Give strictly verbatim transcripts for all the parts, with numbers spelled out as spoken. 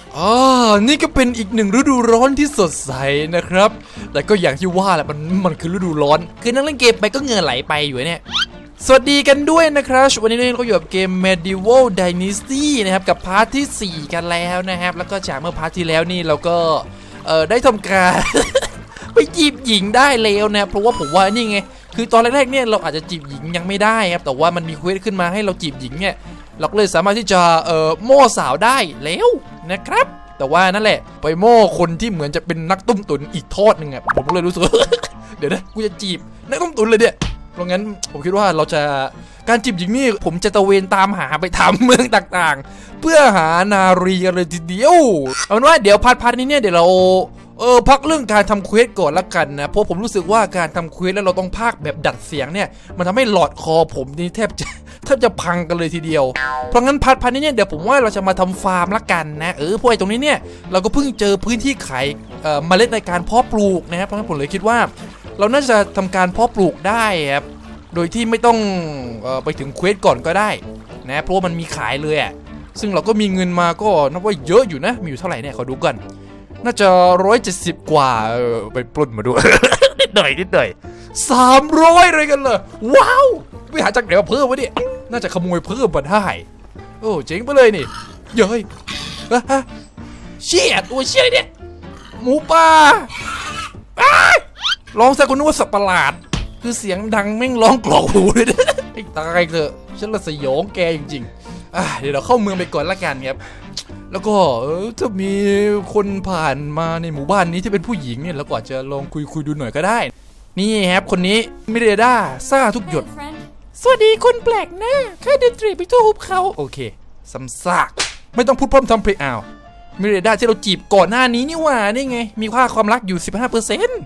อ๋อนี่ก็เป็นอีกหนึ่งฤดูร้อนที่สดใสนะครับแต่ก็อย่างที่ว่าแหละมันมันคือฤดูร้อนคือนั่งเล่นเกมไปก็เหงื่อไหลไปอยู่เนี่ยสวัสดีกันด้วยนะครับวันนี้เราอยู่กับเกม Medieval Dynasty นะครับกับพาร์ทที่สี่กันแล้วนะครับแล้วก็จากเมื่อพาร์ทที่แล้วนี่เราก็เอ่อได้ทำการ ไปจีบหญิงได้แล้วนะเพราะว่าผมว่านี่ไงคือตอนแรกๆเนี่ยเราอาจจะจีบหญิงยังไม่ได้ครับแต่ว่ามันมีเควสขึ้นมาให้เราจีบหญิงเนี่ยเราก็เลยสามารถที่จะเอ่อโม่สาวได้แล้วนะครับแต่ว่านั่นแหละไปโม่คนที่เหมือนจะเป็นนักต้มตุ๋นอีกทอดหนึ่งอ่ะผมก็เลยรู้สึก เดี๋ยวนะกูจะจีบนักต้มตุ๋นเลยเนี่ยเพราะงั้นผมคิดว่าเราจะการจีบหญิงนี่ผมจะตะเวนตามหาไปทำเมืองต่างๆเพื่อหานารีกันเลยทีเดียวเอาเป็นว่าเดี๋ยวพาร์ทนี้เนี่ยเดี๋ยวเราเออพักเรื่องการทำเควสก่อนละกันนะเพราะผมรู้สึกว่าการทำเควสแล้วเราต้องพากแบบดัดเสียงเนี่ยมันทำให้หลอดคอผมนี่แทบจะแทบจะพังกันเลยทีเดียวเพราะงั้นพาร์ทนี้เนี่ยเดี๋ยวผมว่าเราจะมาทำฟาร์มละกันนะเออพวกไอ้ตรงนี้เนี่ยเราก็เพิ่งเจอพื้นที่ขายเอ่อเมล็ดในการเพาะปลูกนะครับเพราะงั้นผมเลยคิดว่าเราน่าจะทำการเพาะปลูกได้ครับโดยที่ไม่ต้องเอ่อไปถึงเควสก่อนก็ได้นะเพราะมันมีขายเลยอ่ะซึ่งเราก็มีเงินมาก็นับว่าเยอะอยู่นะมีอยู่เท่าไหร่เนี่ยขอดูก่อนน่าจะร้อยเจ็ดสิบกว่าเออไปปล้นมาดู นิดหน่อยนิดหน่อยสามร้อยเลยกันเลยว้าวไปหาจากไหนมาเพิ่มวะเนี่ยน่าจะขโมยเพิ่มมาได้โอ้เจ๋งไปเลยนี่เย้ยเชี่ยตัวเชี่ยเนี่ยหมูป่าร้องซะกูนึกว่าสัตว์ประหลาดคือเสียงดังแม่งร้องกรอกหูเลยนะไอ้ตายเถอะฉันละสยองแกจริงๆอ่ะเดี๋ยวเราเข้าเมืองไปก่อนละกันครับแล้วก็เออถ้ามีคนผ่านมาในหมู่บ้านนี้ที่เป็นผู้หญิงเนี่ยเราก็อาจจะลองคุยคุยดูหน่อยก็ได้นี่ครับคนนี้มิเรดาซ่าทุกหยดสวัสดีคนแปลกหน้าแค่เดินตรีไปทั่วหุบเขาโอเคซ้ำซากไม่ต้องพูดพร่ำทำเพลงอ้าวมิเรดาที่เราจีบก่อนหน้านี้นี่หว่านี่ไงมีค่าความรักอยู่ สิบห้าเปอร์เซ็นต์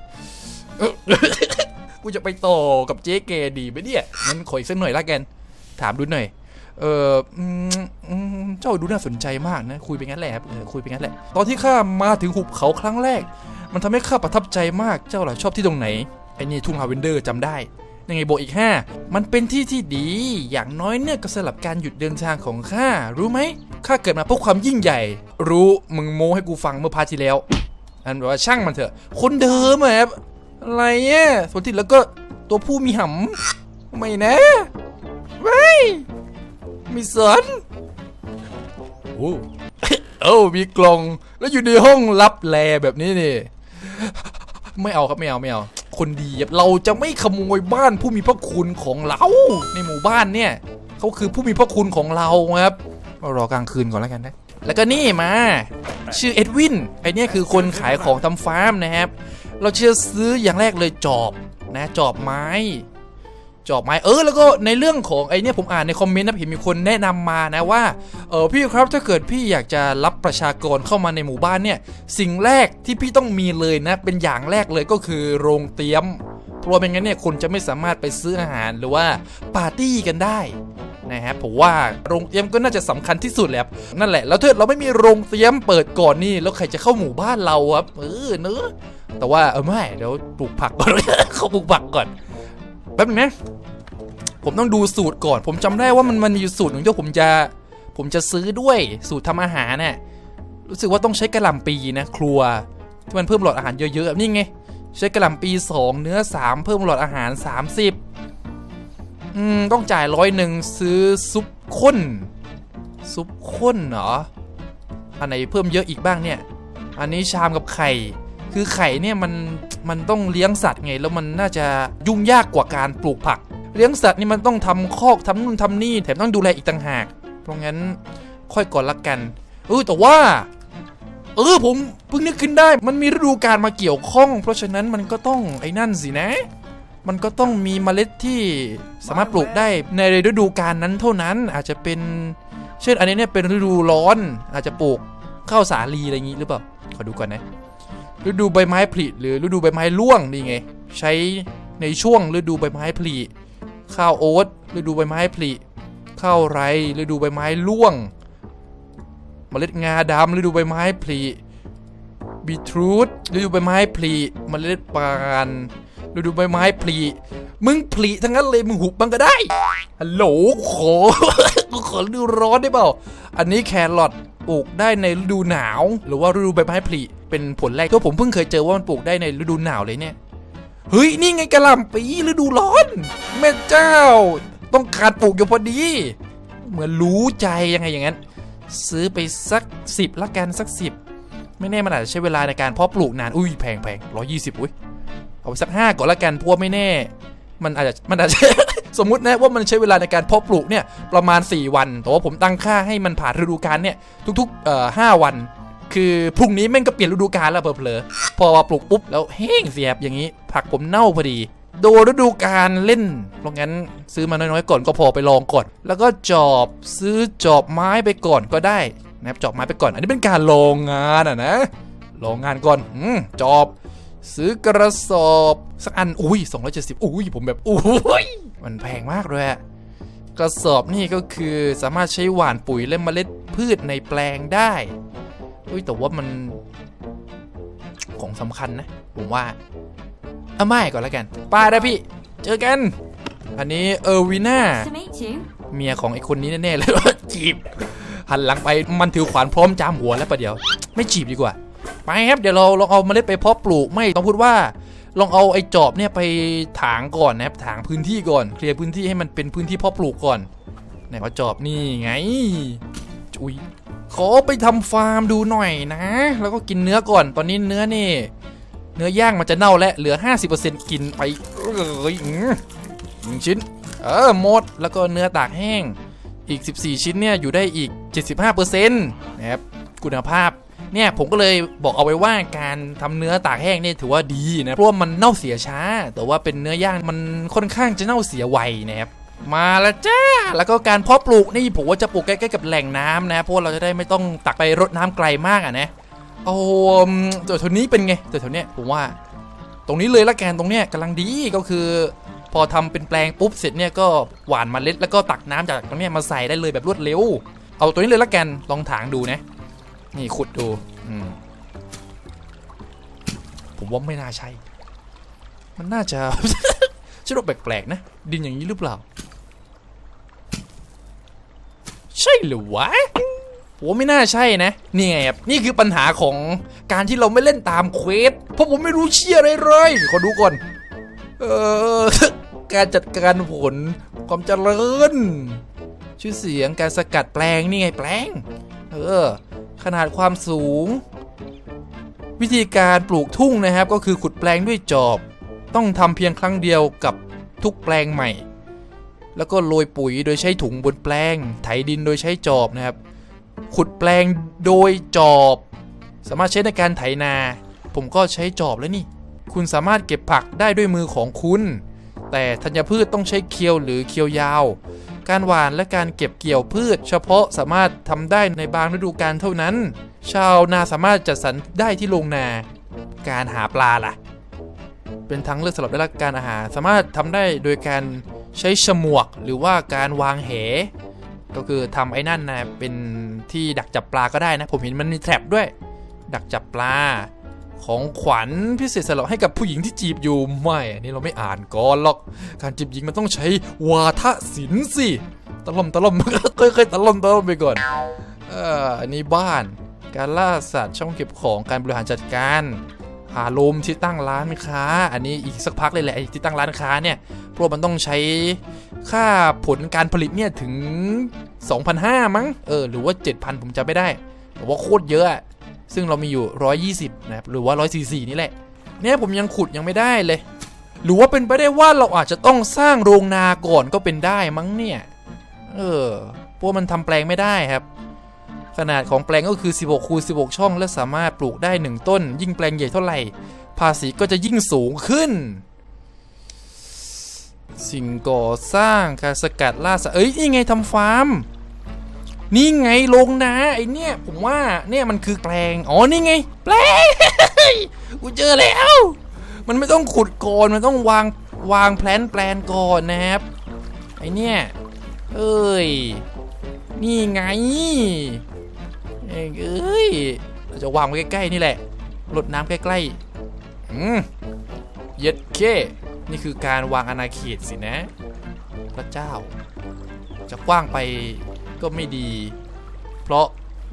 กูจะไปต่อกับเจ๊เกดีไหมเนี่ยงั้นขออีกสักหน่อยละกันถามดูหน่อยเออเจ้าดูน่าสนใจมากนะคุยไปงั้นแหละครับคุยไปงั้นแหละตอนที่ข้ามาถึงหุบเขาครั้งแรกมันทำให้ข้าประทับใจมากเจ้าล่ะชอบที่ตรงไหนไอ้นี่ทุ่งฮาเวนเดอร์จำได้ยังไงบอกอีกห้ามันเป็นที่ที่ดีอย่างน้อยเนี่ยก็สลับการหยุดเดินทางของข้ารู้ไหมข้าเกิดมาเพราะความยิ่งใหญ่รู้มึงโม้ให้กูฟังเมื่อพาร์ทที่แล้วอันแบบว่าช่างมันเถอะคนเดิมแบบอะไรเนี่ยส่วนที่แล้วก็ตัวผู้มีหำไม่นะไม่มีสนโอ้เอ้ามีกล่องแล้วอยู่ในห้องลับแลแบบนี้นี่ไม่เอาครับไม่เอาไม่เอาคนดีเราจะไม่ขโมยบ้านผู้มีพระคุณของเราในหมู่บ้านเนี่ยเขาคือผู้มีพระคุณของเราครับรอกลางคืนก่อนแล้วกันนะแล้วก็นี่มาชื่อเอ็ดวินไอเนี่ยคือคนขายของทำฟาร์มนะครับเราเชื่อซื้ออย่างแรกเลยจอบนะจอบไม้จอบไม้เออแล้วก็ในเรื่องของไอเนี่ยผมอ่านในคอมเมนต์นะเห็นมีคนแนะนำมานะว่าเออพี่ครับถ้าเกิดพี่อยากจะรับประชากรเข้ามาในหมู่บ้านเนี่ยสิ่งแรกที่พี่ต้องมีเลยนะเป็นอย่างแรกเลยก็คือโรงเตรียมเพราะไม่งั้นเนี่ยคนจะไม่สามารถไปซื้ออาหารหรือว่าปาร์ตี้กันได้นะครับผมว่าโรงเตรียมก็น่าจะสำคัญที่สุดแหละนั่นแหละแล้วถ้าเราไม่มีโรงเตรียมเปิดก่อนนี่แล้วใครจะเข้าหมู่บ้านเราครับเออเนอะแต่ว่าเออไม่เดี๋ยวปลูกผักก่อน เขาปลูกผักก่อนแป๊บนึงนะผมต้องดูสูตรก่อนผมจำได้ว่ามันมันมีสูตรหนึ่งที่ผมจะผมจะซื้อด้วยสูตรทำอาหารเนี่ยรู้สึกว่าต้องใช้กระหล่ำปีนะครัวที่มันเพิ่มหลอดอาหารเยอะๆนี่ไงใช้กระหล่ำปีสองเนื้อสามเพิ่มหลอดอาหารสามสิบอืมต้องจ่ายร้อยหนึ่งซื้อซุปข้นซุปข้นเหรออันไหนเพิ่มเยอะอีกบ้างเนี่ยอันนี้ชามกับไข่คือไข่เนี่ยมันมันต้องเลี้ยงสัตว์ไงแล้วมันน่าจะยุ่งยากกว่าการปลูกผักเลี้ยงสัตว์นี่มันต้องทำคอกทำนู่นทำนี่แถมต้องดูแลอีกต่างหากเพราะงั้นค่อยก่อนละกันเออแต่ว่าเออผมเพิ่งนึกขึ้นได้มันมีฤดูกาลมาเกี่ยวข้องเพราะฉะนั้นมันก็ต้องไอ้นั่นสินะมันก็ต้องมีเมล็ดที่สามารถปลูกได้ในฤดูกาลนั้นเท่านั้นอาจจะเป็นเช่นอันนี้เนี่ยเป็นฤดูร้อนอาจจะปลูกข้าวสาลีอะไรอย่างนี้หรือเปล่าขอดูก่อนนะฤดูใบไม้ผลิหรือฤดูใบไม้ร่วงนี่ไงใช้ในช่วงฤดูใบไม้ผลิข้าวโอ๊ตฤดูใบไม้ผลิข้าวไรฤดูใบไม้ร่วงเมล็ดงาดำฤดูใบไม้ผลิบีทรูทฤดูใบไม้ผลิเมล็ดปานฤดูใบไม้ผลิมึงผลิทั้งนั้นเลยมึงหุบบ้างก็ได้ฮัลโหลขอกูขอฤดูร้อนได้เปล่าอันนี้แครอทปลูกได้ในฤดูหนาวหรือว่าฤดูใบไม้ผลิเป็นผลแรกตัวผมเพิ่งเคยเจอว่ามันปลูกได้ในฤดูหนาวเลยเนี่ยเฮ้ยนี่ไงกะหล่ำปีฤดูร้อนแม่เจ้าต้องการปลูกอยู่พอดีเหมือนรู้ใจยังไงอย่างนั้นซื้อไปสักสิบละกันสักสิบไม่แน่มันอาจจะใช้เวลาในการเพาะปลูกนานอุ้ยแพงแพงร้อยยี่สิบอุ้ยเอาไปสักห้าก่อนละกันเพราะไม่แน่มันอาจจะมันอาจจะ สมมุตินะว่ามันใช้เวลาในการเพาะปลูกเนี่ยประมาณสี่วันแต่ว่าผมตั้งค่าให้มันผ่านฤดูกาลเนี่ยทุกๆเอ่อห้าวันคือพรุ่งนี้แม่งก็เปลี่ยนฤดูกาลแล้วเผลอๆพอปลูกปุ๊บแล้วแห้งเสียบอย่างนี้ผักผมเน่าพอดีโดยฤดูกาลเล่นเพราะงั้นซื้อมาน้อยๆก่อนก็พอไปลองก่อนแล้วก็จอบซื้อจอบไม้ไปก่อนก็ได้นะครับจอบไม้ไปก่อนอันนี้เป็นการลองงานอ่ะนะลองงานก่อนอืมจอบซื้อกระสอบสักอันอุ้ยสองร้อยเจ็ดสิบอุ้ยผมแบบอุ้ยมันแพงมากเลยอะกระสอบนี่ก็คือสามารถใช้หว่านปุ๋ยและเมล็ดพืชในแปลงได้อุ้ยแต่ว่ามันของสำคัญนะผมว่าเอาไม่ก่อนแล้วกันป้าได้พี่เจอกันอันนี้เออร์วิน่าเมียของไอ้คนนี้แน่ๆเลยจีบหันหลังไปมันถือขวานพร้อมจามหัวแล้วประเดี๋ยวไม่จีบดีกว่าไปครับเดี๋ยวเราลองเอาเมล็ดไปเพาะปลูกไม่ต้องพูดว่าลองเอาไอ้จอบเนี่ยไปถางก่อนนะครับถางพื้นที่ก่อนเคลียร์พื้นที่ให้มันเป็นพื้นที่เพาะปลูกก่อนไหนว่าจอบนี่ไงอุ้ยขอไปทำฟาร์มดูหน่อยนะแล้วก็กินเนื้อก่อนตอนนี้เนื้อนี่เนื้อย่างมันจะเน่าแล้วเหลือ ห้าสิบเปอร์เซ็นต์ กินไปเอ้ยหนึ่งชิ้นเออหมดแล้วก็เนื้อตากแห้งอีกสิบสี่ชิ้นเนี่ยอยู่ได้อีก เจ็ดสิบห้าเปอร์เซ็นต์ นะครับคุณภาพเนี่ยผมก็เลยบอกเอาไว้ว่าการทำเนื้อตากแห้งนี่ถือว่าดีนะเพราะว่ามันเน่าเสียช้าแต่ว่าเป็นเนื้อย่างมันค่อนข้างจะเน่าเสียไวนะครับมาแล้วจ้าแล้วก็การเพาะปลูกนี่ผมว่าจะปลูกใกล้ๆกับแหล่งน้ำนะเพราะเราจะได้ไม่ต้องตักไปรดน้ำไกลมากอ่ะนะโอ้ตัวตัวนี้เป็นไงตัวตัวเนี้ยผมว่าตรงนี้เลยละแกนตรงเนี้ยกำลังดีก็คือพอทำเป็นแปลงปุ๊บเสร็จเนี่ยก็หว่านเมล็ดแล้วก็ตักน้ำจากตรงเนี้ยมาใส่ได้เลยแบบรวดเร็วเอาตัวนี้เลยละแกนลองถางดูนะนี่ขุดดูอืมผมว่าไม่น่าใช่มันน่าจะ ชื่อแปลกๆนะดินอย่างนี้หรือเปล่าใช่หรือวะผมไม่น่าใช่นะนี่ไงครับนี่คือปัญหาของการที่เราไม่เล่นตามเควสเพราะผมไม่รู้เชี่ยอะไรเลยขอดูก่อนเออ การจัดการผลความเจริญชื่อเสียงการสกัดแปลงนี่ไงแปลงเออขนาดความสูงวิธีการปลูกทุ่งนะครับก็คือขุดแปลงด้วยจอบต้องทำเพียงครั้งเดียวกับทุกแปลงใหม่แล้วก็โรยปุ๋ยโดยใช้ถุงบนแปลงไถดินโดยใช้จอบนะครับขุดแปลงโดยจอบสามารถใช้ในการไถนาผมก็ใช้จอบแล้วนี่คุณสามารถเก็บผักได้ด้วยมือของคุณแต่ธัญพืชต้องใช้เคียวหรือเคียวยาวการหว่านและการเก็บเกี่ยวพืชเฉพาะสามารถทำได้ในบางฤดูกาลเท่านั้นชาวนาสามารถจัดสรรได้ที่โรงนาการหาปลาล่ะเป็นทางเลือกสำหรับได้รับการอาหารสามารถทำได้โดยการใช้ฉมวกหรือว่าการวางแหก็คือทำไอ้นั่นนะเป็นที่ดักจับปลาก็ได้นะผมเห็นมันมีแทร็ปด้วยดักจับปลาของขวัญพิเศษสำหรับให้กับผู้หญิงที่จีบอยู่ไม่อันนี้เราไม่อ่านก่อนหรอกการจีบหญิงมันต้องใช้วาทศิลป์สิตะล่อมตะล่อมค่อยๆตะล่อมตะล่อมไปก่อนเอ่ออันนี้บ้านการล่าสัตว์ช่องเก็บของการบริหารจัดการหาลมที่ตั้งร้านค้าอันนี้อีกสักพักเลยแหละที่ตั้งร้านค้าเนี่ยเพราะมันต้องใช้ค่าผลการผลิตเนี่ยถึง สองพันห้าร้อย มั้งเออหรือว่า เจ็ดพัน ผมจำไม่ได้แต่ว่าโคตรเยอะซึ่งเรามีอยู่หนึ่งร้อยยี่สิบนะครับหรือว่าหนึ่งร้อยสี่สิบสี่นี่แหละเนี่ยผมยังขุดยังไม่ได้เลยหรือว่าเป็นไปได้ว่าเราอาจจะต้องสร้างโรงนาก่อนก็เป็นได้มั้งเนี่ยเออเพราะมันทำแปลงไม่ได้ครับขนาดของแปลงก็คือสิบหกคูณสิบหกช่องและสามารถปลูกได้หนึ่งต้นยิ่งแปลงใหญ่เท่าไหร่ภาษีก็จะยิ่งสูงขึ้นสิ่งก่อสร้างการสกัดล่าสัตว์เอ้ยนี่ไงทำฟาร์มนี่ไงโรงนาไอเนี่ยผมว่าเนี่ยมันคือแปลงอ๋อนี่ไงแปลง กูเจอแล้วมันไม่ต้องขุดก่อนมันต้องวางวางแพลนแปลนก่อนนะครับไอเนี่ยเอ้ยนี่ไงเอ้ยเราจะวางไว้ใกล้ๆนี่แหละรดน้ำใกล้ๆอืมเย็ดเคนี่คือการวางอาณาเขตสินะพระเจ้าจะกว้างไปก็ไม่ดีเพราะ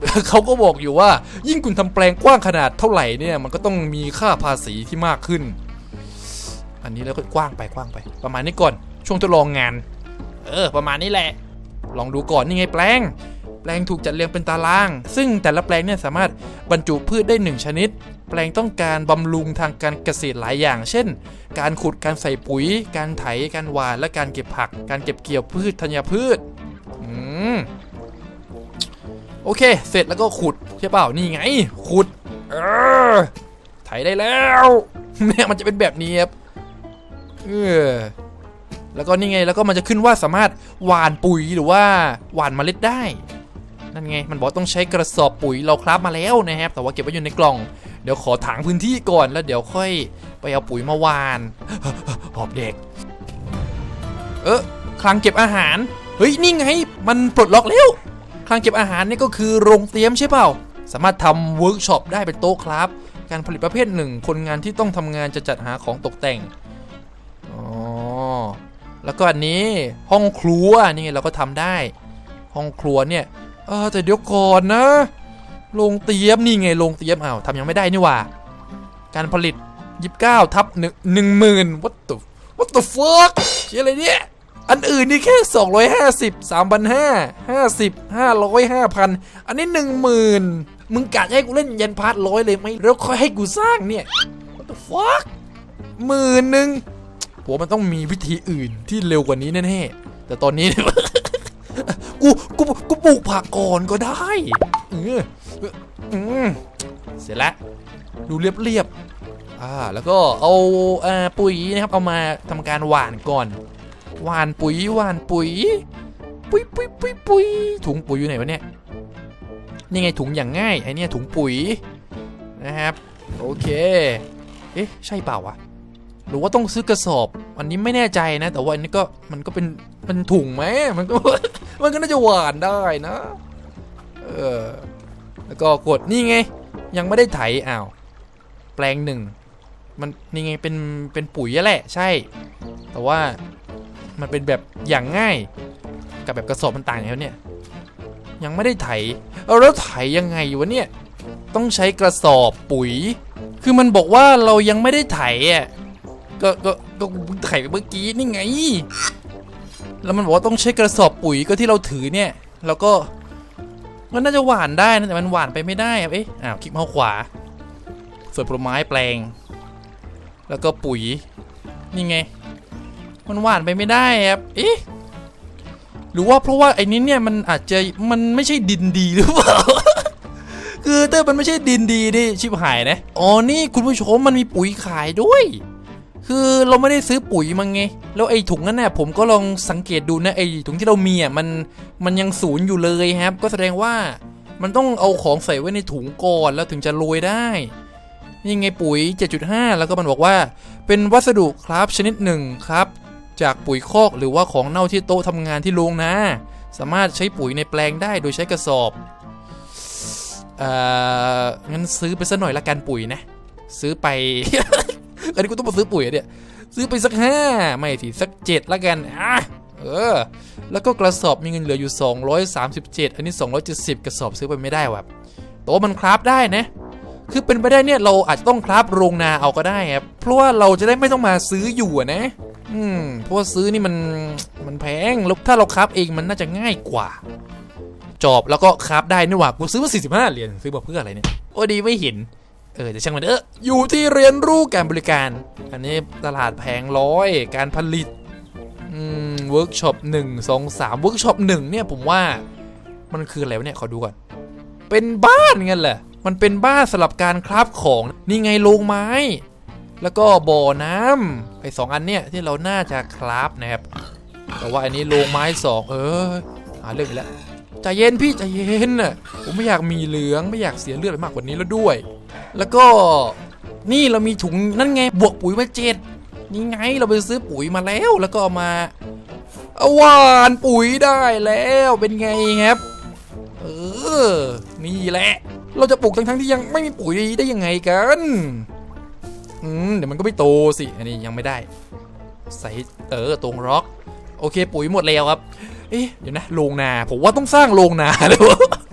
เขาก็บอกอยู่ว่ายิ่งคุณทำแปลงกว้างขนาดเท่าไหร่เนี่ยมันก็ต้องมีค่าภาษีที่มากขึ้นอันนี้แล้วก็กว้างไปกว้างไปประมาณนี้ก่อนช่วงทดลองงานเออประมาณนี้แหละลองดูก่อนนี่ไงแปลงแปลงถูกจัดเรียงเป็นตารางซึ่งแต่ละแปลงเนี่ยสามารถบรรจุพืชได้หนึ่งชนิดแปลงต้องการบำรุงทางการเกษตรหลายอย่างเช่นการขุดการใส่ปุ๋ยการไถการหว่านและการเก็บผักการเก็บเกี่ยวพืชธัญพืชอืมโอเคเสร็จแล้วก็ขุดใช่เปล่านี่ไงขุดเออไถได้แล้วเนี่ยมันจะเป็นแบบนี้ครับเออแล้วก็นี่ไงแล้วก็มันจะขึ้นว่าสามารถหว่านปุ๋ยหรือว่าหว่านเมล็ดได้นั่นไงมันบอกต้องใช้กระสอบปุ๋ยเราคราฟมาแล้วนะครับแต่ว่าเก็บไว้อยู่ในกล่องเดี๋ยวขอถางพื้นที่ก่อนแล้วเดี๋ยวค่อยไปเอาปุ๋ยมาหว่านหอบเด็กเออคลังเก็บอาหารเฮ้ยนี่ไงมันปลดล็อกแล้วคลังเก็บอาหารนี่ก็คือโรงเตรียมใช่เปล่าสามารถทำเวิร์กช็อปได้เป็นโต๊ะครับการผลิตประเภทหนึ่งคนงานที่ต้องทำงานจะจัดหาของตกแต่งอ๋อแล้วก็อันนี้ห้องครัวนี่เราก็ทำได้ห้องครัวเนี่ยเออแต่เดี๋ยวก่อนนะโรงเตรียมนี่ไงโรงเตรียมอ้าวทำยังไม่ได้นี่หว่าการผลิตยี่สิบเก้าทับหนึ่งหนึ่งหมื่น what the what the fuck เชื่ออะไรเนี่ยอันอื่นนี่แค่สองร้อยห้าสิบ สามพันห้าร้อยห้าสิบ ห้าร้อย ห้าพันอันนี้ หนึ่งหมื่น มึงกะให้กูเล่นยันพาร์ทร้อยเลยไหมแล้วค่อยให้กูสร้างเนี่ย what the fuck หมื่นหนึ่งผมมันต้องมีวิธีอื่นที่เร็วกว่านี้แน่ๆแต่ตอนนี้ กูกูกูปลูกผักก่อนก็ได้เออเสร็จแล้วดูเรียบๆอ่าแล้วก็เอาอ่าปุ๋ยนะครับเอามาทำการหว่านก่อนหว่านปุ๋ยหว่านปุ๋ยปุ๋ยปุ๋ยปุ๋ยปุ๋ยถุงปุ๋ยอยู่ไหนวะเนี่ยนี่ไงถุงอย่างง่ายไอเนี่ยถุงปุ๋ยนะครับโอเคเอ๊ะใช่เปล่าวะหรือว่าต้องซื้อกระสอบอันนี้ไม่แน่ใจนะแต่ว่าอันนี้ก็มันก็เป็นมันถุงไหมมันก็มันก็น่าจะหวานได้นะเออแล้วก็กดนี่ไงยังไม่ได้ไถอ้าวแปลงหนึ่งมันนี่ไงเป็นเป็นปุ๋ยแหละใช่แต่ว่ามันเป็นแบบอย่างง่ายกับแบบกระสอบมันต่างกันแล้วเนี่ยยังไม่ได้ไถเอาแล้วไถยังไงวะเนี่ยต้องใช้กระสอบปุ๋ยคือมันบอกว่าเรายังไม่ได้ไถอ่ะก็ก็ก็ไถไปเมื่อกี้นี่ไงแล้วมันบอกว่าต้องใช้กระสอบปุ๋ยก็ที่เราถือเนี่ยแล้วก็มันน่าจะหว่านได้นะแต่มันหว่านไปไม่ได้เอ๊ะอ้าวคลิกเมาส์ขวาส่วนผลไม้แปลงแล้วก็ปุ๋ยนี่ไงมันหว่านไปไม่ได้ครับเอ๊ะหรือว่าเพราะว่าไอ้นี้เนี่ยมันอาจจะมันไม่ใช่ดินดีหรือเปล่า คือถ้ามันไม่ใช่ดินดีนี่ชิบหายนะอ๋อนี่คุณผู้ชมมันมีปุ๋ยขายด้วยคือเราไม่ได้ซื้อปุ๋ยมาไงแล้วไอ้ถุงนั้นเนี่ยผมก็ลองสังเกตดูนะไอ้ถุงที่เรามีอ่ะมันมันยังศูนย์อยู่เลยครับก็แสดงว่ามันต้องเอาของใส่ไว้ในถุงก่อนแล้วถึงจะโรยได้นี่ไงปุ๋ย เจ็ดจุดห้า แล้วก็มันบอกว่าเป็นวัสดุครับชนิดหนึ่งครับจากปุ๋ยคอกหรือว่าของเน่าที่โต๊ะทำงานที่โรงนะสามารถใช้ปุ๋ยในแปลงได้โดยใช้กระสอบเอ่องั้นซื้อไปสักหน่อยละกันปุ๋ยนะซื้อไป อันนี้กูต้องมาซื้อปุ๋ยเนี่ยซื้อไปสักห้าไม่สิสักเจ็ดละกันอ่ะเออแล้วก็กระสอบมีเงินเหลืออยู่สองร้อยสามสิบเจ็ดอันนี้สองร้อยเจ็ดสิบกระสอบซื้อไปไม่ได้ว่ะแต่ว่ามันคราฟได้นะคือเป็นไปได้เนี่ยเราอาจจะต้องคราฟโรงนาเอาก็ได้ครับเพราะว่าเราจะได้ไม่ต้องมาซื้ออยู่นะอืมเพราะว่าซื้อนี่มันมันแพงแล้วถ้าเราคราฟเองมันน่าจะง่ายกว่าจอบแล้วก็คราฟได้นี่หว่ากูซื้อมาสี่สิบห้าเหรียญซื้อมาเพื่ออะไรเนี่ยโอ้ดีไม่เห็นเออจะช่างมันเอออยู่ที่เรียนรู้การบริการอันนี้ตลาดแผงร้อยการผลิตอืมเวิร์กช็อปหนึ่งสองสามเวิร์กช็อปหนึ่งเนี่ยผมว่ามันคืออะไรวะเนี่ยขอดูก่อนเป็นบ้านงั้นแหละมันเป็นบ้านสำหรับการคราฟของนี่ไงโรงไม้แล้วก็บ่อน้ำไอ้สองอันเนี่ยที่เราน่าจะคราฟนะครับแต่ว่าอันนี้โรงไม้สองเออหาเรื่องไปแล้วใจเย็นพี่ใจเย็นน่ะผมไม่อยากมีเหลืองไม่อยากเสียเลือดไปมากกว่านี้แล้วด้วยแล้วก็นี่เรามีถุงนั่นไงบวกปุ๋ยมาเจ็ดนี่ไงเราไปซื้อปุ๋ยมาแล้วแล้วก็เอามาเอาหว่านปุ๋ยได้แล้วเป็นไงครับเออนี่แหละเราจะปลูกทั้งๆที่ยังไม่มีปุ๋ยได้ยังไงกันอืมเดี๋ยวมันก็ไม่โตสิอันนี้ยังไม่ได้ใส่เออตรงล็อกโอเคปุ๋ยหมดแล้วครับเอ๊ะเดี๋ยวนะโรงนาผมว่าต้องสร้างโรงนาเลยวะไม่อยาก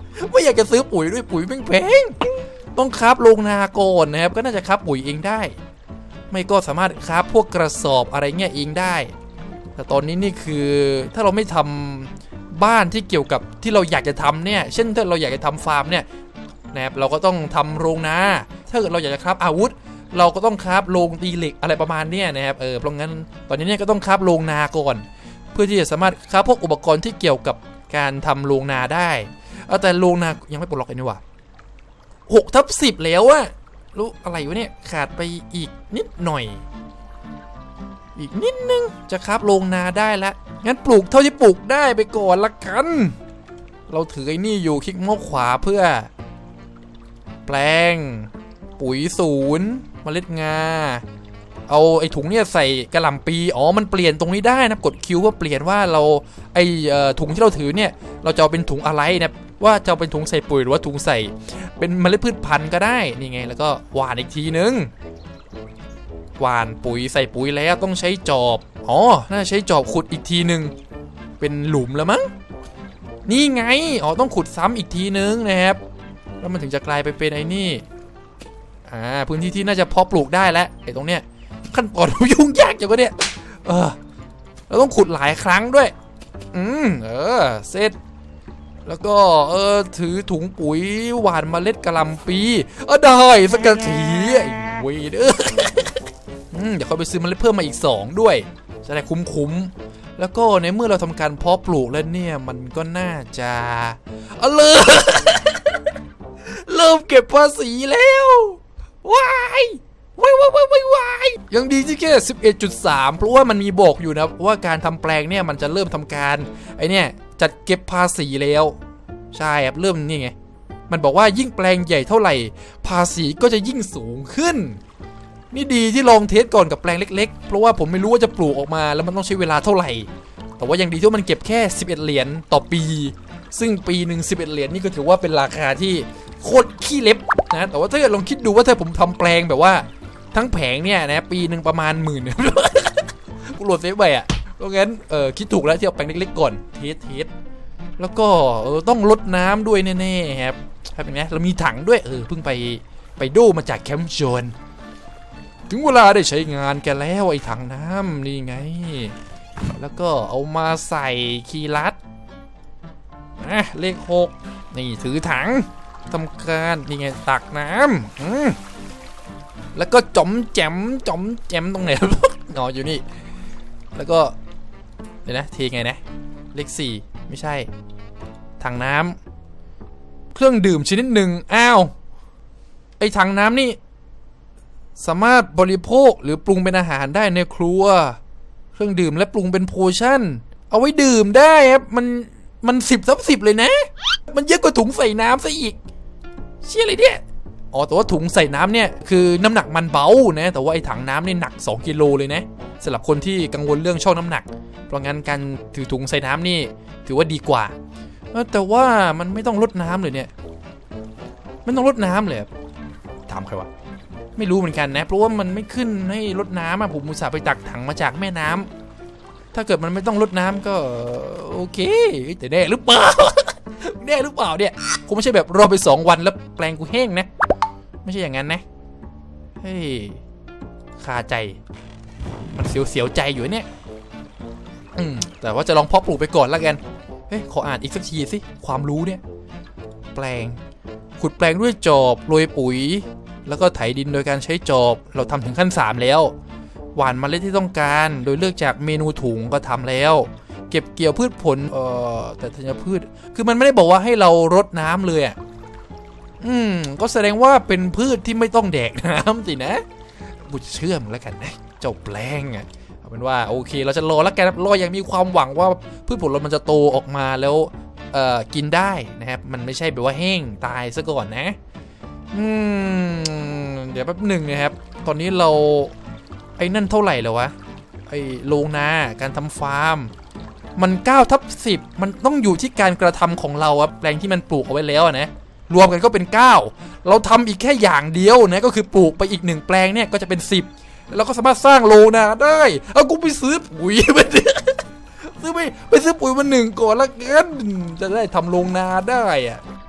อยากจะซื้อปุ๋ยด้วยปุ๋ยแพงๆต้องคราฟโรงนาก่อนนะครับก็น่าจะคราฟปุ๋ยเองได้ไม่ก็สามารถคราฟพวกกระสอบอะไรเงี้ยเองได้แต่ตอนนี้นี่คือถ้าเราไม่ทำบ้านที่เกี่ยวกับที่เราอยากจะทำเนี่ยเช่นถ้าเราอยากจะทำฟาร์มเนี่ยนะครับเราก็ต้องทำโรงนาถ้าเกิดเราอยากจะคราฟอาวุธเราก็ต้องคราฟโรงตีเหล็กอะไรประมาณเนี้ยนะครับเออเพราะงั้นตอนนี้เนี่ยก็ต้องคราฟโรงนาก่อนเพื่อที่จะสามารถคราฟพวกอุปกรณ์ที่เกี่ยวกับการทำโรงนาได้เอาแต่โรงนายังไม่ปลดล็อกเลยนี่หว่าหกทับสิบแล้วอะรู้อะไรวะเนี่ยขาดไปอีกนิดหน่อยอีกนิดนึงจะคราฟโรงนาได้แล้วงั้นปลูกเท่าที่ปลูกได้ไปก่อนละกันเราถือไอ้นี่อยู่คลิกเมาส์ขวาเพื่อแปลงปุ๋ยศูนย์เมล็ดงาเอาไอ้ถุงเนี่ยใส่กระหล่ำปีอ๋อมันเปลี่ยนตรงนี้ได้นะกดคิวว่าเปลี่ยนว่าเราไอ้ถุงที่เราถือเนี่ยเราจะเอาเป็นถุงอะไรนะว่าจะเอาเป็นถุงใส่ปุ๋ยหรือว่าถุงใส่เป็นเมล็ดพืชพันธุ์ก็ได้นี่ไงแล้วก็หว่านอีกทีนึงหว่านปุ๋ยใส่ปุ๋ยแล้วต้องใช้จอบอ๋อน่าใช้จอบขุดอีกทีนึงเป็นหลุมแล้วมั้งนี่ไงอ๋อต้องขุดซ้ำอีกทีนึงนะครับแล้วมันถึงจะกลายไปเป็นไอ้นี่อ่าพื้นที่ที่น่าจะเพาะปลูกได้แล้วไอ้ตรงเนี้ยขั้นตอนยุ่งยากจังวะเนี่ยเออเราต้องขุดหลายครั้งด้วยอืมเออเสร็จแล้วก็เออถือถุงปุ๋ยหว่านเมล็ดกะหล่ำปีเออได้สักกะทีไอ้เว้ยเด้ออืมเดี๋ยวเขาไปซื้อเมล็ดเพิ่มมาอีกสองด้วยจะได้คุ้มๆแล้วก็ในเมื่อเราทำการเพาะปลูกแล้วเนี่ยมันก็น่าจะเออเลยเริ่มเก็บภาษีแล้วว้ายว้ายว้ายว้ายว้ายว้ายยังดีที่แค่ สิบเอ็ดจุดสาม เพราะว่ามันมีบอกอยู่นะว่าการทำแปลงเนี่ยมันจะเริ่มทำการไอเนี่ยจัดเก็บภาษีแล้วใช่ครับเริ่มนี่ไงมันบอกว่ายิ่งแปลงใหญ่เท่าไหร่ภาษีก็จะยิ่งสูงขึ้นนี่ดีที่ลองเทสก่อนกับแปลงเล็กๆเพราะว่าผมไม่รู้ว่าจะปลูกออกมาแล้วมันต้องใช้เวลาเท่าไหร่แต่ว่ายังดีที่มันเก็บแค่สิบเอ็ดเหรียญต่อปีซึ่งปีหนึ่งสิบเอ็ดเหรียญนี่ก็ถือว่าเป็นราคาที่โคตรขี้เล็บนะแต่ว่าถ้าเกิดลองคิดดูว่าถ้าผมทำแปลงแบบว่าทั้งแผงเนี่ยนะปีหนึ่งประมาณหมื่นกูโหลดเซฟไปอ่ะเพราะงั้นเออคิดถูกแล้วที่เอาแปลงเล็กๆก่อนเทสเทสแล้วก็เออต้องลดน้ำด้วยแน่ๆครับเป็นไงเรามีถังด้วยเออเพิ่งไปไปดูมาจากแคมป์โจนถึงเวลาได้ใช้งานกันแล้วไอ้ถังน้ำนี่ไงแล้วก็เอามาใส่คีย์ลัดนะเลขหกนี่ถือถังทำการนี่ไงตักน้ำแล้วก็จอมแจมจอมแจมตรงไหนงออยู่นี่แล้วก็เดี๋ยวนะทีไงนะเลขสี่ไม่ใช่ถังน้ำเครื่องดื่มชนิดหนึ่งอ้าวไอถังน้ำนี่สามารถบริโภคหรือปรุงเป็นอาหารได้ในครัวเครื่องดื่มและปรุงเป็นโพชั่นเอาไว้ดื่มได้ครับมันมันสิบทับสิบเลยนะมันเยอะกว่าถุงใส่น้ำซะอีกเชี่ยอะไรเนี่ยอ๋อแต่ว่าถุงใส่น้ำเนี่ยคือน้ำหนักมันเบานะแต่ว่าไอ้ถังน้ำนี่หนักสองกิโลเลยนะสำหรับคนที่กังวลเรื่องช่องน้ำหนักเพราะงั้นการถือถุงใส่น้ำนี่ถือว่าดีกว่าแต่ว่ามันไม่ต้องลดน้ำเลยเนี่ยไม่ต้องลดน้ำเลยถามใครวะไม่รู้เหมือนกันนะเพราะว่ามันไม่ขึ้นให้ลดน้ำอะผมอุตส่าห์ไปตักถังมาจากแม่น้ำถ้าเกิดมันไม่ต้องลดน้ำก็โอเคแต่แน่หรือเปล่าแน่หรือเปล่าเนี่ยคงไม่ใช่แบบรอไปสองวันแล้วแปลงกูแห้งนะไม่ใช่อย่างนั้นนะเฮ้ยคาใจมันเสียวๆใจอยู่เนี่ยอืมแต่ว่าจะลองเพาะปลูกไปก่อนแล้วกันเฮ้ยขออ่านอีกสักทีสิความรู้เนี่ยแปลงขุดแปลงด้วยจอบโรยปุ๋ยแล้วก็ไถดินโดยการใช้จอบเราทำถึงขั้นสามแล้วหว่านเมล็ดที่ต้องการโดยเลือกจากเมนูถุงก็ทำแล้วเก็บเกี่ยวพืชผลเอ่อแต่ธัญพืชคือมันไม่ได้บอกว่าให้เรารดน้ำเลยอ่ะอืมก็แสดงว่าเป็นพืชที่ไม่ต้องแดกน้ำสินะบุญเชื่อมแล้วกันนะเจ้าแปลงอ่ะเอาเป็นว่าโอเคเราจะรอแล้วกันรออย่างมีความหวังว่าพืชผลเรามันจะโตออกมาแล้วเอ่อกินได้นะครับมันไม่ใช่แบบว่าแห้งตายซะก่อนนะอืมเดี๋ยวแป๊บหนึ่งนะครับตอนนี้เราไอ้นั่นเท่าไหร่แล้ววะไอ้โรงนาการทำฟาร์มมันเก้าทับสิบมันต้องอยู่ที่การกระทำของเราอะแปลงที่มันปลูกเอาไว้แล้วนะรวมกันก็เป็นเก้าเราทำอีกแค่อย่างเดียวนะก็คือปลูกไปอีกหนึ่งแปลงเนี่ยก็จะเป็นสิบแล้วก็สามารถสร้างโรงนาได้เอากูไปซื้อปุ๋ยไปซื้อไปไปซื้อปุ๋ยมาหนึ่งก่อนละกันจะได้ทำโรงนาได้อะ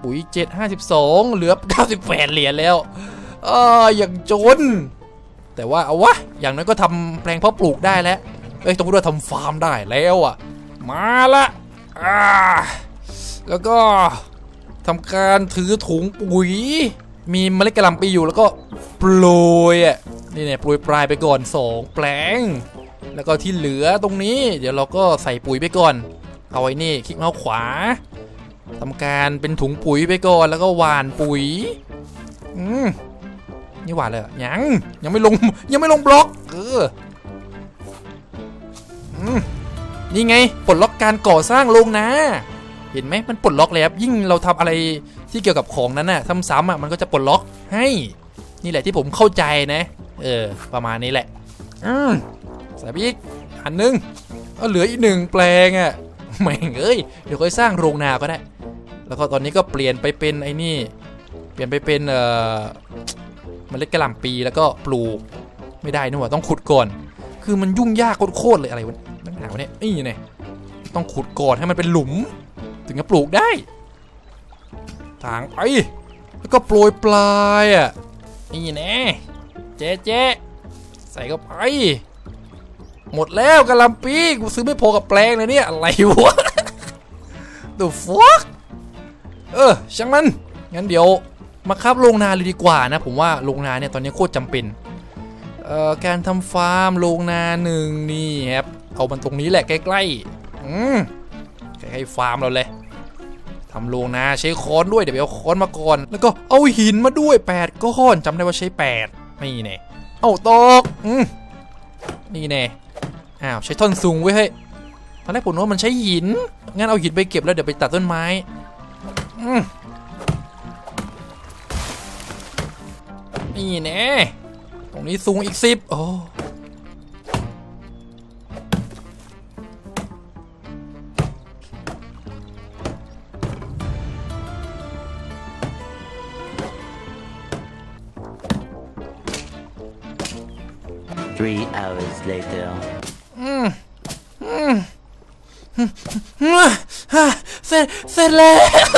ปุ๋ยเจ็ด ห้าสิบสองเหลือเก้าสิบแปดเหรียญแล้วอ่าอย่างจนแต่ว่าเอาวะอย่างนั้นก็ทำแปลงเพาะปลูกได้แล้วเอ้ยต้องพูดว่าทำฟาร์มได้แล้วอ่ะมาละอ่าแล้วก็ทำการถือถุงปุ๋ยมีเมล็ดกระหล่ำปีอยู่แล้วก็โปรยอ่ะนี่เนี่ยโปรยปลายไปก่อนสองแปลงแล้วก็ที่เหลือตรงนี้เดี๋ยวเราก็ใส่ปุ๋ยไปก่อนเอาไว้นี่คลิกเมาส์ขวาทำการเป็นถุงปุ๋ยไปก่อนแล้วก็หว่านปุ๋ยอืมนี่หว่านเลยยังยังไม่ลงยังไม่ลงบล็อกเอออืมนี่ไงปลดล็อกการก่อสร้างโรงนาเห็นไหมมันปลดล็อกแล้วยิ่งเราทำอะไรที่เกี่ยวกับของนั้นน่ะซ้ำๆอ่ะมันก็จะปลดล็อกให้นี่แหละที่ผมเข้าใจนะเออประมาณนี้แหละอืมใส่ไปอีกอันนึงก็เหลืออีกหนึ่งแปลงอ่ะแม่งเอ้ยเดี๋ยวค่อยสร้างโรงนาก็ได้แล้วก็ตอนนี้ก็เปลี่ยนไปเป็นไอ้นี่เปลี่ยนไปเป็นเอ่อเมล็ดกระหล่ำปีแล้วก็ปลูกไม่ได้นะว่าต้องขุดก่อนคือมันยุ่งยากโคตรเลยอะไรวะนั่งหนาวเนี่ยนี่ไงต้องขุดก่อนให้มันเป็นหลุมถึงจะปลูกได้ทางไปแล้วก็โปรยปลายอ่ะนี่แน่เจ๊เจ๊ใส่เข้าไปหมดแล้วกระหล่ำปีกูซื้อไม่พอกับแปลงเลยเนี่ยอะไรวะ The fuck เออช่างมันงั้นเดี๋ยวมาคับโรงนาเลยดีกว่านะผมว่าโรงนาเนี่ยตอนนี้โคตรจำเป็นเอ่อการทำฟาร์มโรงนาหนึ่งนี่ครับเอามันตรงนี้แหละใกล้ๆอืมใกล้ๆฟาร์มเราเลยทำโรงนาใช้ค้อนด้วยเดี๋ยวเอาค้อนมาก่อนแล้วก็เอาหินมาด้วยแปดก้อนจำได้ว่าใช้แปดนี่แน่เอาตอกอืมนี่แน่อ้าวใช้ท่อนซุงไว้ให้ตอนแรกผมว่ามันใช้หินงั้นเอาหินไปเก็บแล้วเดี๋ยวไปตัดต้นไม้อืมนี่แน่ตรงนี้ซุงอีกสิบโอ้ Three hours later. อืมอืมเสร็จเสร็จแล้ว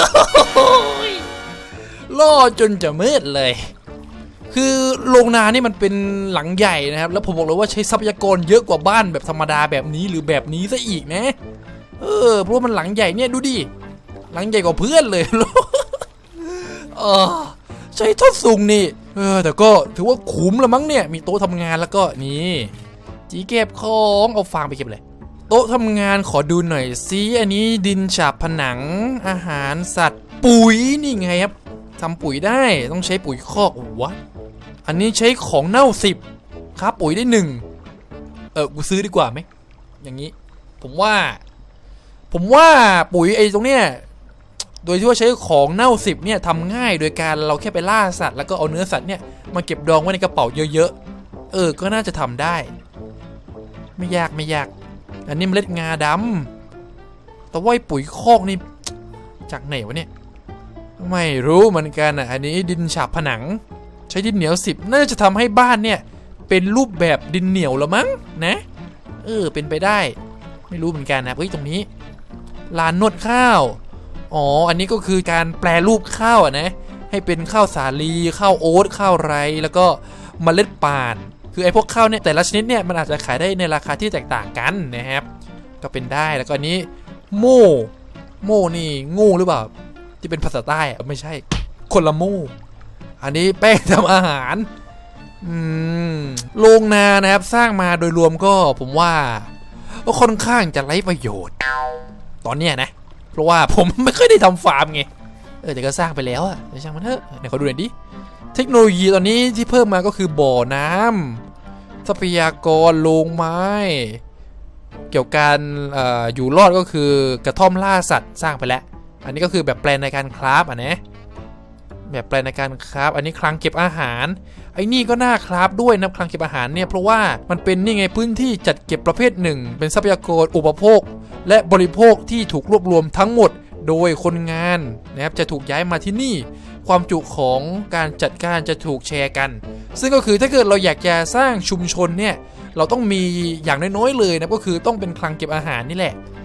ล่อจนจะมืดเลยคือโรงนานี่มันเป็นหลังใหญ่นะครับแล้วผมบอกเลยว่าใช้ทรัพยากรเยอะกว่าบ้านแบบธรรมดาแบบนี้หรือแบบนี้ซะอีกนะเออเพราะมันหลังใหญ่เนี่ยดูดิหลังใหญ่กว่าเพื่อนเลยเออใช้ท่อนสูงนี่เออแต่ก็ถือว่าคุ้มละมั้งเนี่ยมีโต๊ะทำงานแล้วก็นี่จีเก็บของเอาฟางไปเก็บเลยโต๊ะทำงานขอดูหน่อยซิอันนี้ดินฉาบผนังอาหารสัตว์ปุ๋ยนี่ไงครับทำปุ๋ยได้ต้องใช้ปุ๋ยคอกวะอันนี้ใช้ของเน่าสิบครับปุ๋ยได้หนึ่งเออกูซื้อดีกว่าไหมอย่างนี้ผมว่าผมว่าปุ๋ยไอ้ตรงเนี้ยโดยที่ว่าใช้ของเน่าสิบเนี่ยทำง่ายโดยการเราแค่ไปล่าสัตว์แล้วก็เอาเนื้อสัตว์เนี่ยมาเก็บดองไว้ในกระเป๋าเยอะๆเออก็น่าจะทำได้ไม่ยากไม่ยากอันนี้เมล็ดงาดำแต่ว่าปุ๋ยคอกนี่จากไหนวะเนี่ยไม่รู้เหมือนกันอ่ะอันนี้ดินฉาบผนังใช้ดินเหนียวสิบน่าจะทำให้บ้านเนี่ยเป็นรูปแบบดินเหนียวละมั้งนะเออเป็นไปได้ไม่รู้เหมือนกันนะเฮ้ยตรงนี้ลานนวดข้าวอ๋ออันนี้ก็คือการแปลรูปข้าวอ่ะนะให้เป็นข้าวสาลีข้าวโอ๊ตข้าวไรแล้วก็เมล็ดป่านคือไอ้พวกข้าวเนี่ยแต่ละชนิดเนี่ยมันอาจจะขายได้ในราคาที่แตกต่างกันนะครับก็เป็นได้แล้วก็อันนี้โม่โม่นี่งูหรือเปล่าที่เป็นภาษาใต้อะไม่ใช่คนละโม่อันนี้แป้งทำอาหารอืมโรงนานะครับสร้างมาโดยรวมก็ผมว่าก็ค่อนข้างจะไร้ประโยชน์ตอนเนี้ยนะเพราะว่าผมไม่เคยได้ทำฟาร์มไงเออแต่ก็สร้างไปแล้วอะเดี๋ยวช่างมันเถอะเดี๋ยวเขาดูหน่อยดิเทคโนโลยีตอนนี้ที่เพิ่มมาก็คือบ่อน้ำทรัพยากรโรงไม้เกี่ยวกับการเอ่ออยู่รอดก็คือกระท่อมล่าสัตว์สร้างไปแล้วอันนี้ก็คือแบบแปลนในการคราฟอ่ะนะแบบแปลนในการคราฟอันนี้คลังเก็บอาหารไอ้นี่ก็น่าคราฟด้วยนะคลังเก็บอาหารเนี่ยเพราะว่ามันเป็นนี่ไงพื้นที่จัดเก็บประเภทหนึ่งเป็นทรัพยากรอุปโภคและบริโภคที่ถูกรวบรวมทั้งหมดโดยคนงานนะครับจะถูกย้ายมาที่นี่ความจุของการจัดการจะถูกแชร์กันซึ่งก็คือถ้าเกิดเราอยากจะสร้างชุมชนเนี่ยเราต้องมีอย่างน้อยๆเลยนะก็คือต้องเป็นคลังเก็บอาหารนี่แหละ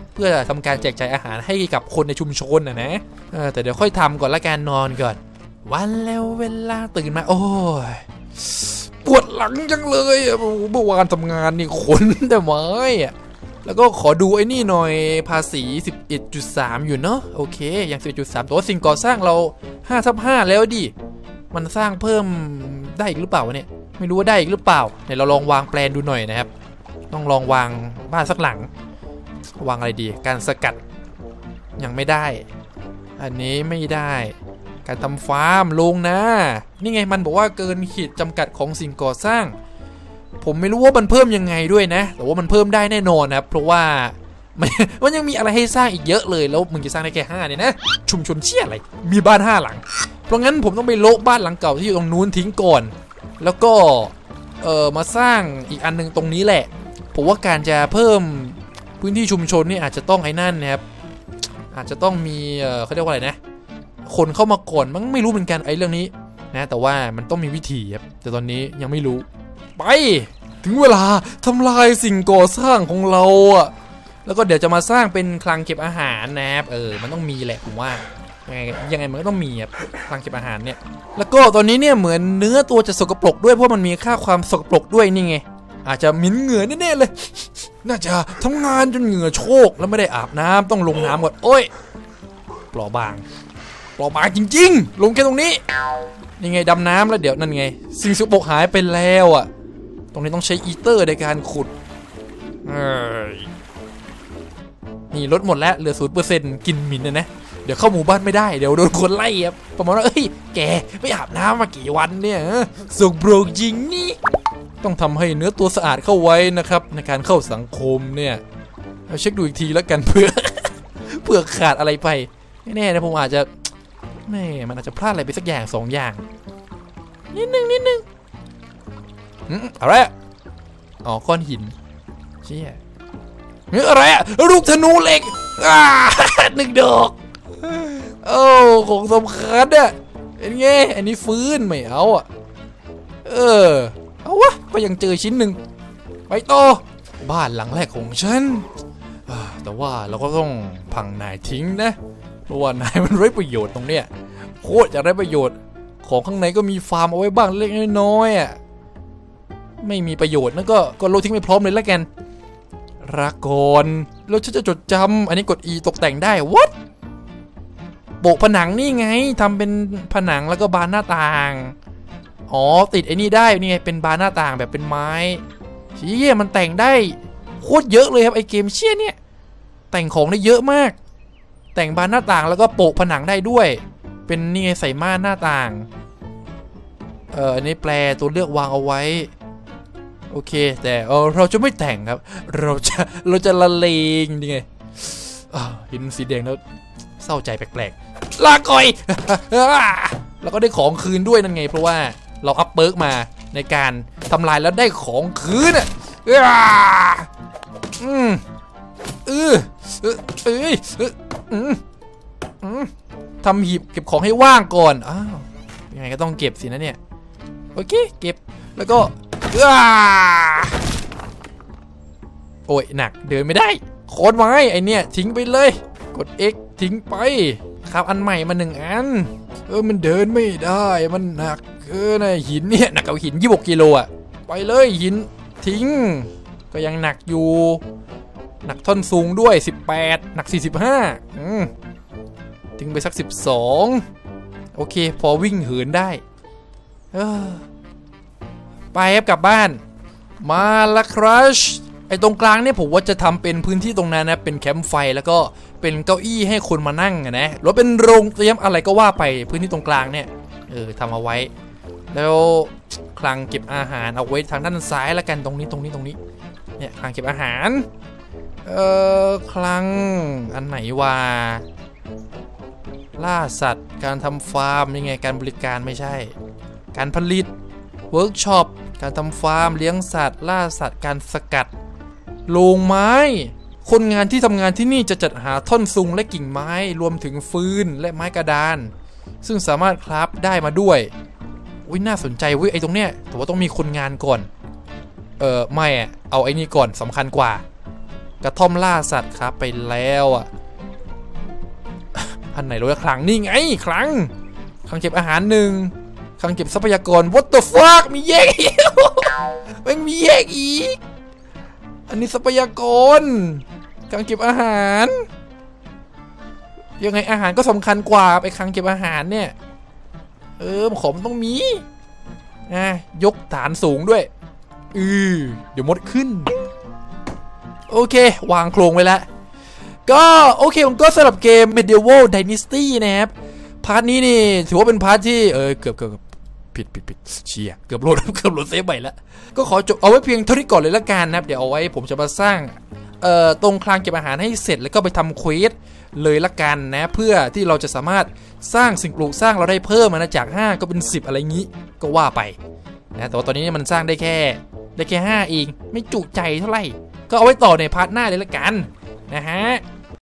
เพื่อทำการแจกจ่ายอาหารให้กับคนในชุมชนนะนะเออแต่เดี๋ยวค่อยทำก่อนละกันนอนก่อนวันแล้วเวลาตื่นมาโอ้ยปวดหลังจังเลยเมื่อวานทำงานนี่ขนแต่ไม้อะแล้วก็ขอดูไอ้นี่หน่อยภาษี สิบเอ็ดจุดสาม อยู่เนาะโอเคอย่าง สิบเอ็ดจุดสาม แต่ว่าสิ่งก่อสร้างเรา ห้าทับห้า แล้วดิมันสร้างเพิ่มได้อีกหรือเปล่าเนี่ยไม่รู้ว่าได้อีกหรือเปล่าเดี๋ยวเราลองวางแปลนดูหน่อยนะครับต้องลองวางบ้านสักหลังวางอะไรดีการสกัดยังไม่ได้อันนี้ไม่ได้การทำฟาร์มลงนะนี่ไงมันบอกว่าเกินขีดจำกัดของสิ่งก่อสร้างผมไม่รู้ว่ามันเพิ่มยังไงด้วยนะแต่ว่ามันเพิ่มได้แน่นอนนะครับเพราะว่ามันยังมีอะไรให้สร้างอีกเยอะเลยแล้วมึงจะสร้างได้แค่ห้าเนี่ยนะชุมชนเชี่ยอะไรมีบ้านห้าหลังเพราะงั้นผมต้องไปโละบ้านหลังเก่าที่อยู่ตรงนู้นทิ้งก่อนแล้วก็เอ่อมาสร้างอีกอันนึงตรงนี้แหละผมว่าการจะเพิ่มพื้นที่ชุมชนนี่อาจจะต้องไอ้นั่นนะครับอาจจะต้องมีเอ่อเขาเรียกว่าอะไรนะคนเข้ามาก่อนมันไม่รู้เหมือนกันไอ้เรื่องนี้นะแต่ว่ามันต้องมีวิธีครับแต่ตอนนี้ยังไม่รู้ไปถึงเวลาทำลายสิ่งก่อสร้างของเราอ่ะแล้วก็เดี๋ยวจะมาสร้างเป็นคลังเก็บอาหารนะครับเออมันต้องมีแหละผมว่ายังไงยังไงมันก็ต้องมีครับคลังเก็บอาหารเนี่ยแล้วก็ตอนนี้เนี่ยเหมือนเนื้อตัวจะสกปรกด้วยเพราะมันมีค่าความสกปรกด้วยนี่ไงอาจจะมิ้นเหงื่อแน่ๆเลยน่าจะทำงานจนเหงื่อโชกแล้วไม่ได้อาบน้ำต้องลงน้ำก่อนโอ้ยเปล่าบางเปล่าบางจริงๆลงแค่ตรงนี้นี่ไงดำน้ำแล้วเดี๋ยวนั่นไงสิ่งสกปรกหายไปแล้วอ่ะตรงนี้ต้องใช้อีเตอร์ในการขุดนี่ลดหมดแล้วเหลือศูนย์เปอร์เซ็นต์กินหมิ่นนะนะเดี๋ยวเข้าหมู่บ้านไม่ได้เดี๋ยวโดนคนไล่ครับประมาณว่าเอ้ยแกไม่อาบน้ำมากี่วันเนี่ยสกปรกจริงนี่ต้องทำให้เนื้อตัวสะอาดเข้าไว้นะครับในการเข้าสังคมเนี่ยเอาเช็คดูอีกทีแล้วกันเผื่อเผื่อขาดอะไรไปแน่ๆนะผมอาจจะแม่มันอาจจะพลาดอะไรไปสักอย่างสองอย่างนิดนึงนิดนึงอะไรอ๋อก้อนหินเชี่ยนี่อะไรอะลูกธนูเหล็กอ่าหนึ่งดอกโอ้ของสำคัญอะเป็นไงอันนี้ฟื้นไม่เอาอะเออเอาวะก็ยังเจอชิ้นหนึ่งไปต่อบ้านหลังแรกของฉันแต่ว่าเราก็ต้องพังนายทิ้งนะเพราะว่านายมันไร้ประโยชน์ตรงเนี้ยโคตรจะไร้ประโยชน์ของข้างในก็มีฟาร์มเอาไว้บ้างเล็กน้อยอะไม่มีประโยชน์นั่นก็ก็โลทิ้งไปพร้อมเลยแล้วกันรักก่อนแล้วฉันจะจดจำอันนี้กด E ตกแต่งได้ what โปะผนังนี่ไงทำเป็นผนังแล้วก็บานหน้าต่างอ๋อติดไอ้นี่ได้นี่ไงเป็นบานหน้าต่างแบบเป็นไม้เชี่ยมันแต่งได้โคตรเยอะเลยครับไอเกมเชี่ยเนี่ยแต่งของได้เยอะมากแต่งบานหน้าต่างแล้วก็โปะผนังได้ด้วยเป็นนี่ไงใส่ม่านหน้าต่างเอออันนี้แปลตัวเลือกวางเอาไว้โอเคแต่เออเราจะไม่แต่งครับเราจะเราจะละเลงยังไงเห็นสีแดงแล้วเศร้าใจแปลกๆลาก่อยแล้วก็ได้ของคืนด้วยนั่นไงเพราะว่าเราอัพเปิร์กมาในการทำลายแล้วได้ของคืนอ่ะอืมเออเออเอ้ยอืมอืมทำหีบเก็บของให้ว่างก่อนอ้าวยังไงก็ต้องเก็บสินะเนี่ยโอเคเก็บแล้วก็โอ้ยหนักเดินไม่ได้โคตรไม้ไอเนี่ยทิ้งไปเลยกด X ทิ้งไปครับอันใหม่มาหนึ่งอันเออมันเดินไม่ได้มันหนักเออนะหินเนี่ยหนักกว่าหินยี่สิบหกกิโลอ่ะไปเลยหินทิ้งก็ยังหนักอยู่หนักท่อนสูงด้วยสิบแปดหนักสี่สิบห้าอืมทิ้งไปสักสิบสองโอเคพอวิ่งเหินได้เออไปครับกลับบ้านมาละครัชไอตรงกลางเนี่ยผมว่าจะทำเป็นพื้นที่ตรงนั้นนะเป็นแคมป์ไฟแล้วก็เป็นเก้าอี้ให้คนมานั่งนะหรือเป็นโรงเตรียมอะไรก็ว่าไปพื้นที่ตรงกลางเนี่ยเออทำเอาไว้แล้วคลังเก็บอาหารเอาไว้ทางด้านซ้ายละกันตรงนี้ตรงนี้ตรงนี้เนี่ยคลังเก็บอาหารเออคลังอันไหนว่าล่าสัตว์การทำฟาร์มยังไงการบริการไม่ใช่การผลิตเวิร์กช็อปการทำฟาร์มเลี้ยงสัตว์ล่าสัตว์การสกัดโรงไม้คนงานที่ทำงานที่นี่จะจัดหาท่อนซุงและกิ่งไม้รวมถึงฟืนและไม้กระดานซึ่งสามารถคราฟได้มาด้วยอุ้ยน่าสนใจเว้ยไอ้ตรงเนี้ยแต่ว่าต้องมีคนงานก่อนเออไม่อะเอาไอ้นี่ก่อนสำคัญกว่ากระท่อมล่าสัตว์ครับไปแล้วอ่ะอันไหนรู้ละครั้งนี่ไงครั้งครั้งเก็บอาหารหนึ่งครั้งเก็บทรัพยากร what the fuck มีแยกอีกมันมีแยกอีกอันนี้ทรัพยากรครั้งเก็บอาหารยังไงอาหารก็สำคัญกว่าไปครั้งเก็บอาหารเนี่ยเออของมันต้องมีอ่ะยกฐานสูงด้วยอือเดี๋ยวมดขึ้นโอเควางโครงไว้แล้วก็โอเคผมก็สำหรับเกม Medieval Dynasty นะครับพาร์ทนี้นี่ถือว่าเป็นพาร์ทที่เออเกือบเกือบผิดผิดผิดเชียเกือบโหลดเกือบโหลดเซฟใหม่แล้วก็ขอจบเอาไว้เพียงเท่านี้ก่อนเลยละกันนะครับเดี๋ยวเอาไว้ผมจะมาสร้างเอ่อตรงคลังเก็บอาหารให้เสร็จแล้วก็ไปทำเควสเลยละกันนะเพื่อที่เราจะสามารถสร้างสิ่งปลูกสร้างเราได้เพิ่มมาจากห้าก็เป็นสิบอะไรงี้ก็ว่าไปนะแต่ว่าตอนนี้มันสร้างได้แค่ได้แค่ห้าเองไม่จุใจเท่าไหร่ก็เอาไว้ต่อในพาร์ทหน้าเลยละกันนะฮะ